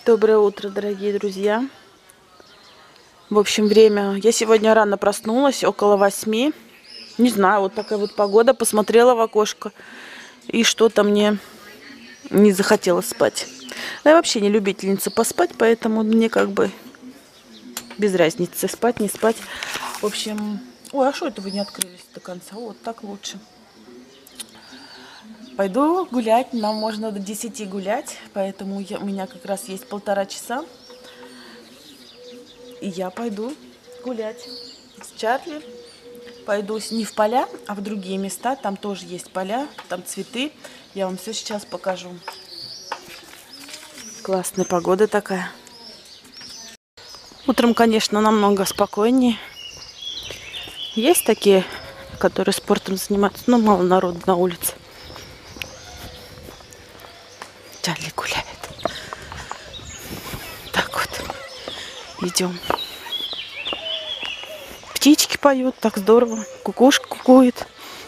Доброе утро, дорогие друзья. В общем, время... Я сегодня рано проснулась, около 8. Не знаю, вот такая вот погода. Посмотрела в окошко. И что-то мне не захотелось спать. Да, я вообще не любительница поспать, поэтому мне как бы без разницы, спать, не спать. В общем... Ой, а что это вы не открылись до конца? Вот так лучше. Пойду гулять, нам можно до 10 гулять, поэтому у меня как раз есть 1,5 часа. И я пойду гулять с Чарли. Пойду не в поля, а в другие места. Там тоже есть поля, там цветы. Я вам все сейчас покажу. Классная погода такая. Утром, конечно, намного спокойнее. Есть такие, которые спортом занимаются, но мало народу на улице. Чарли гуляет. Так вот. Идем. Птички поют, так здорово. Кукушка кукует.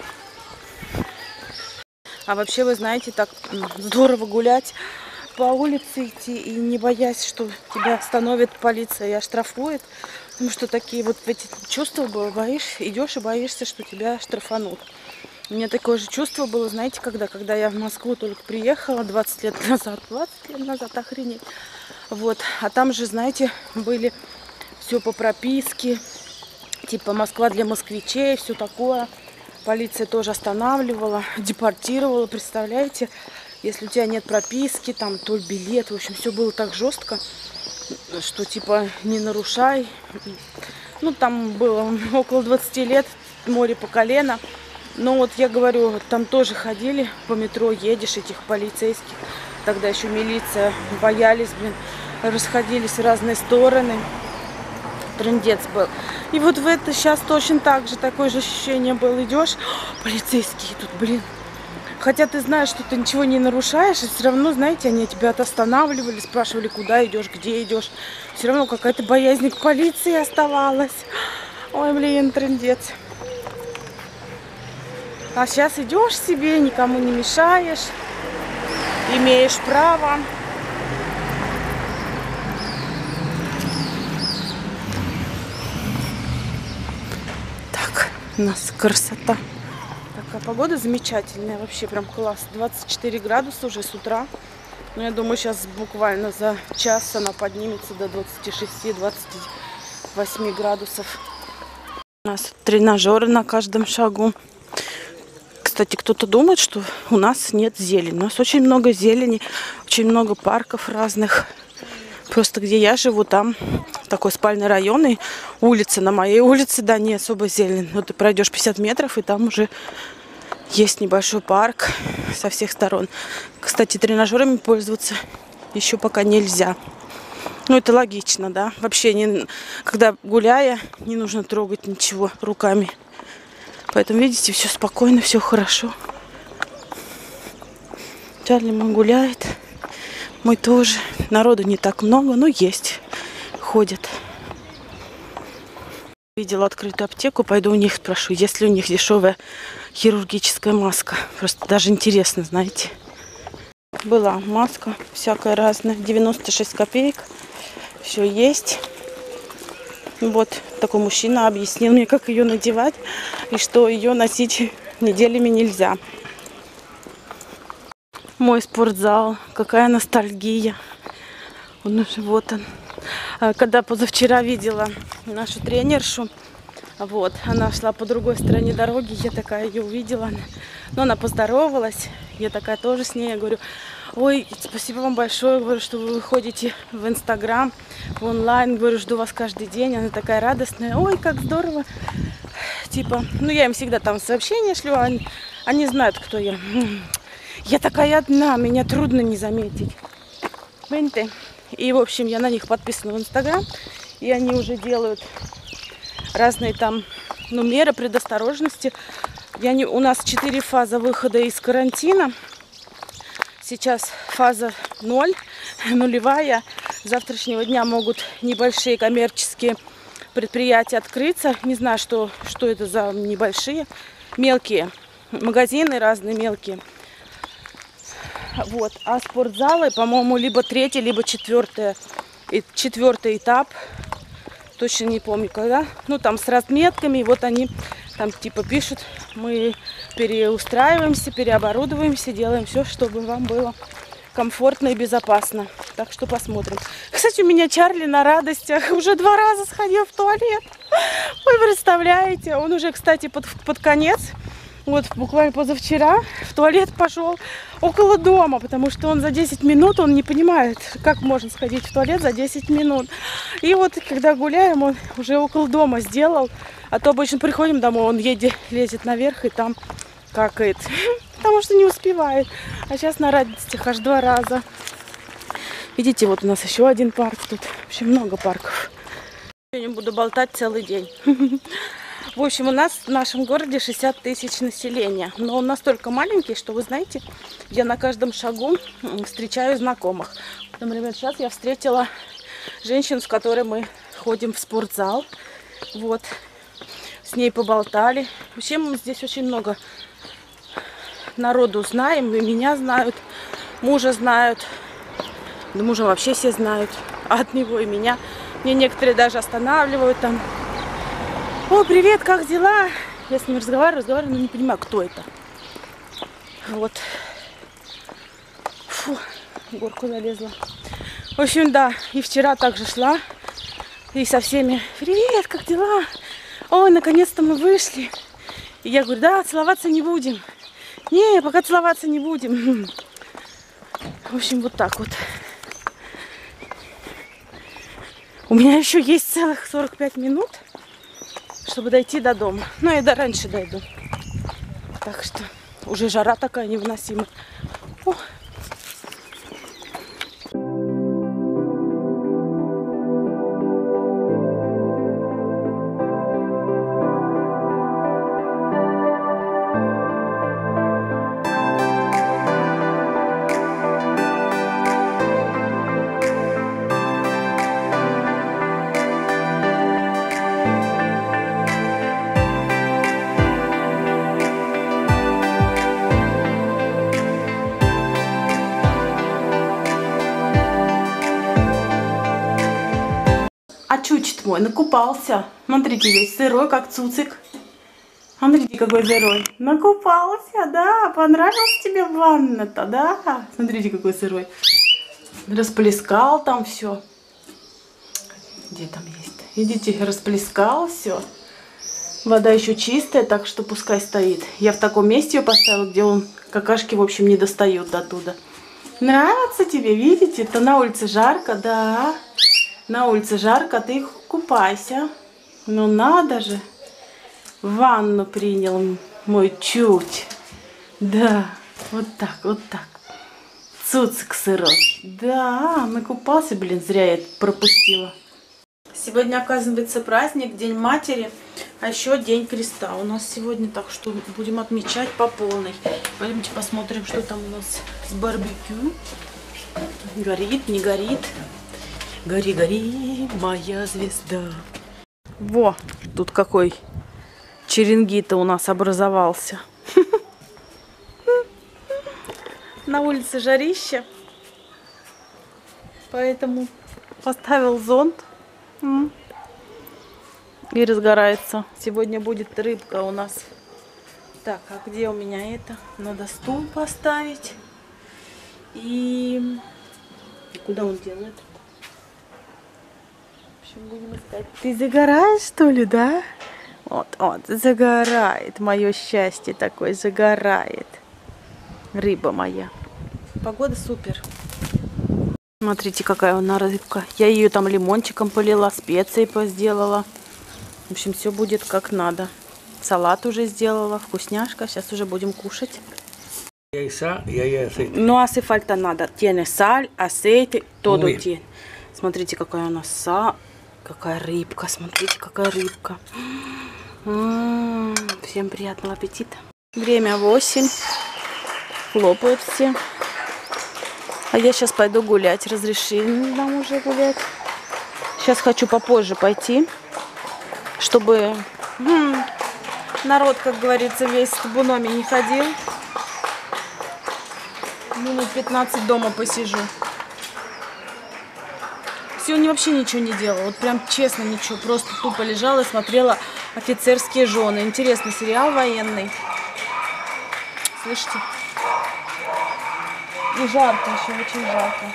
А вообще, вы знаете, так здорово гулять, по улице идти и не боясь, что тебя остановит полиция и оштрафует. Потому что такие вот эти чувства было, идешь и боишься, что тебя штрафанут. У меня такое же чувство было, знаете, когда я в Москву только приехала 20 лет назад, охренеть. Вот, а там же, знаете, были все по прописке, типа Москва для москвичей, все такое. Полиция тоже останавливала, депортировала, представляете, если у тебя нет прописки, там, то билет, в общем, все было так жестко, что типа не нарушай. Ну, там было около 20 лет, море по колено. Но вот я говорю, там тоже ходили по метро, едешь, этих полицейских. Тогда еще милиция, боялись, расходились в разные стороны. Трындец был. И вот в это сейчас точно так же, такое же ощущение было. Идешь, полицейские тут, Хотя ты знаешь, что ты ничего не нарушаешь, и все равно, знаете, они тебя останавливали, спрашивали, куда идешь, где идешь. Все равно какая-то боязнь к полиции оставалась. Ой, трындец. А сейчас идешь себе, никому не мешаешь, имеешь право. Так, у нас красота. Такая погода замечательная, вообще прям класс. 24 градуса уже с утра. Но я думаю, сейчас буквально за час она поднимется до 26-28 градусов. У нас тренажеры на каждом шагу. Кстати, кто-то думает, что у нас нет зелени. У нас очень много зелени, очень много парков разных. Просто где я живу, там такой спальный район, и улица, на моей улице, да, не особо зелень. Но ты пройдешь 50 метров, и там уже есть небольшой парк со всех сторон. Кстати, тренажерами пользоваться еще пока нельзя. Ну, это логично, да. Вообще, когда гуляя, не нужно трогать ничего руками. Поэтому, видите, все спокойно, все хорошо. Чарли мой гуляет. Мой тоже. Народу не так много, но есть. Ходят. Видела открытую аптеку. Пойду у них спрошу, есть ли у них дешевая хирургическая маска. Просто даже интересно, знаете. Была маска всякая разная. 96 копеек. Все есть. Вот такой мужчина объяснил мне, как ее надевать, и что ее носить неделями нельзя. Мой спортзал, какая ностальгия. Он уже вот он. Когда позавчера видела нашу тренершу, вот, она шла по другой стороне дороги, я такая ее увидела, но она поздоровалась, я такая тоже с ней, я говорю: ой, спасибо вам большое, говорю, что вы выходите в Инстаграм, в онлайн, говорю, жду вас каждый день. Она такая радостная: ой, как здорово. Типа, ну я им всегда там сообщения шлю, они знают, кто я. Я такая одна, меня трудно не заметить. Понимаете? И, в общем, я на них подписана в Инстаграм, и они уже делают разные там, ну, меры предосторожности. У нас 4 фазы выхода из карантина. Сейчас фаза 0, нулевая. С завтрашнего дня могут небольшие коммерческие предприятия открыться. Не знаю, что это за небольшие, мелкие магазины разные, мелкие. Вот. А спортзалы, по-моему, либо третий, либо четвертый этап. Точно не помню, когда. Ну, там с разметками. И вот они там типа пишут, мы переустраиваемся, переоборудоваемся, делаем все, чтобы вам было комфортно и безопасно. Так что посмотрим. Кстати, у меня Чарли на радостях уже 2 раза сходил в туалет. Вы представляете? Он уже, кстати, под конец, вот буквально позавчера, в туалет пошел около дома, потому что он за 10 минут, он не понимает, как можно сходить в туалет за 10 минут. И вот, когда гуляем, он уже около дома сделал. А то обычно приходим домой, он лезет наверх и там какает. Потому что не успевает. А сейчас на радостях аж 2 раза. Видите, вот у нас еще один парк. Тут вообще много парков. Сегодня буду болтать целый день. В общем, у нас в нашем городе 60 тысяч населения. Но он настолько маленький, что, вы знаете, я на каждом шагу встречаю знакомых. Например, сейчас я встретила женщину, с которой мы ходим в спортзал. Вот. С ней поболтали. Вообще, мы здесь очень много народу знаем, и меня знают, мужа знают, да мужа вообще все знают, а от него и меня. Мне некоторые даже останавливают там. О, привет, как дела? Я с ним разговариваю, но не понимаю, кто это. Вот. Фу, горку залезла. В общем, да, и вчера также шла, и со всеми, привет, как дела? Ой, наконец-то мы вышли. И я говорю, да, целоваться не будем. Не, пока целоваться не будем. В общем, вот так вот. У меня еще есть целых 45 минут, чтобы дойти до дома. Ну, я раньше дойду. Так что уже жара такая невыносимая. О. А чучит мой накупался. Смотрите, весь сырой, как цуцик. Смотрите, какой сырой. Накупался, да. Понравилась тебе ванна-то, да? Смотрите, какой сырой. Расплескал там все. Где там есть? Видите, расплескал все. Вода еще чистая, так что пускай стоит. Я в таком месте ее поставила, где он какашки, в общем, не достают до туда. Нравится тебе, видите? Это на улице жарко, да. На улице жарко, ты купайся. Ну надо же. Ванну принял мой чуть. Да, вот так, вот так. Цуцик сырой. Да, накупался, блин, зря я это пропустила. Сегодня, оказывается, праздник, День Матери, а еще День Креста. У нас сегодня, так что будем отмечать по полной. Пойдемте посмотрим, что там у нас с барбекю. Горит, не горит. Гори, гори, моя звезда. Во, тут какой черенгита у нас образовался. На улице жарище. Поэтому поставил зонт. И разгорается. Сегодня будет рыбка у нас. Так, а где у меня это? Надо стул поставить. И куда он делает? Будем искать. Ты загораешь, что ли, да? Вот, загорает. Мое счастье такое загорает. Рыба моя. Погода супер. Смотрите, какая она рыбка. Я ее там лимончиком полила, специи сделала. В общем, все будет как надо. Салат уже сделала, вкусняшка. Сейчас уже будем кушать. Ну, hace falta nada. Tiene sal, aceite, todo tiene. Смотрите, какая у нас какая рыбка. Смотрите, какая рыбка. Всем приятного аппетита. Время 8. Хлопают все. А я сейчас пойду гулять. Разрешили нам уже гулять. Сейчас хочу попозже пойти, чтобы народ, как говорится, весь в табуноме не ходил. Минут 15 дома посижу. Сегодня вообще ничего не делала. Вот прям честно ничего. Просто тупо лежала и смотрела «Офицерские жены». Интересный сериал военный. Слышите? И жарко еще, очень жарко.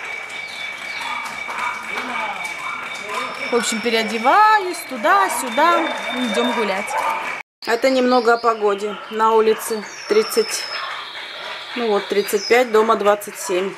В общем, переодеваюсь туда-сюда. Идем гулять. Это немного о погоде. На улице 30, ну вот 35, дома 27.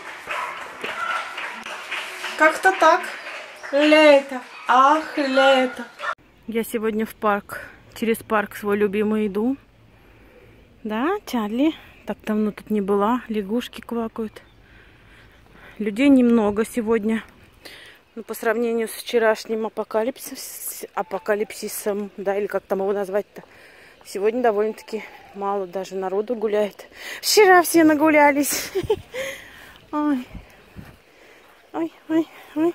Как-то так. Лето. Ах, лето. Я сегодня в парк. Через парк свой любимый иду. Да, Чарли? Так давно тут не была. Лягушки квакают. Людей немного сегодня. Но по сравнению с вчерашним апокалипсисом, да, или как там его назвать-то, сегодня довольно-таки мало даже народу гуляет. Вчера все нагулялись. Ой. Ой, ой, ой.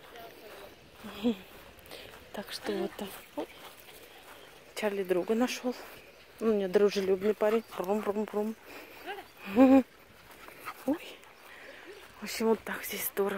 Так что вот так. Чарли друга нашел. У меня дружелюбный парень. Брум-брум-брум. Ой. В общем, вот так здесь здорово.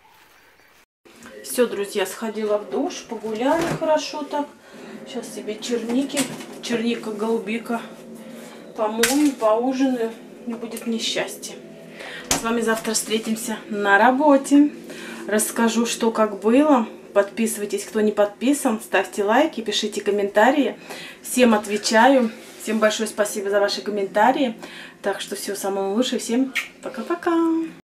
Все, друзья, сходила в душ, погуляли хорошо так. Сейчас себе черника, голубика помою, поужинаю. И будет мне счастье. С вами завтра встретимся на работе. Расскажу, что как было. Подписывайтесь, кто не подписан. Ставьте лайки, пишите комментарии. Всем отвечаю. Всем большое спасибо за ваши комментарии. Так что всего самого лучшего. Всем пока-пока.